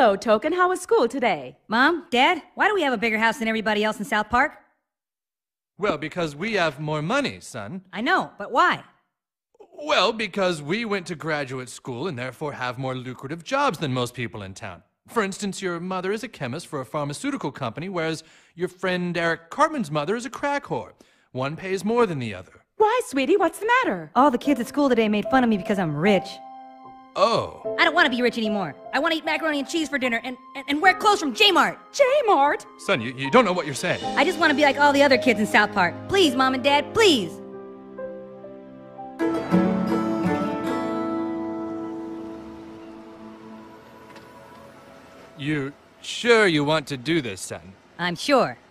Hello, Token. How was school today? Mom, Dad, why do we have a bigger house than everybody else in South Park? Well, because we have more money, son. I know, but why? Well, because we went to graduate school and therefore have more lucrative jobs than most people in town. For instance, your mother is a chemist for a pharmaceutical company, whereas your friend Eric Cartman's mother is a crack whore. One pays more than the other. Why, sweetie? What's the matter? All the kids at school today made fun of me because I'm rich. Oh. I don't want to be rich anymore. I want to eat macaroni and cheese for dinner and wear clothes from J-Mart. J-Mart? Son, you don't know what you're saying. I just want to be like all the other kids in South Park. Please, Mom and Dad, please. You sure you want to do this, son? I'm sure.